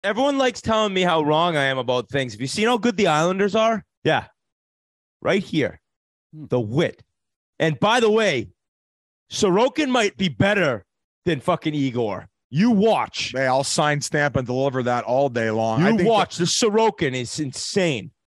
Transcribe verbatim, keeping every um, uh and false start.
Everyone likes telling me how wrong I am about things. Have you seen how good the Islanders are? Yeah. Right here. The wit. And by the way, Sorokin might be better than fucking Igor. You watch. Hey, I'll sign, stamp, and deliver that all day long. You I think watch. The Sorokin is insane.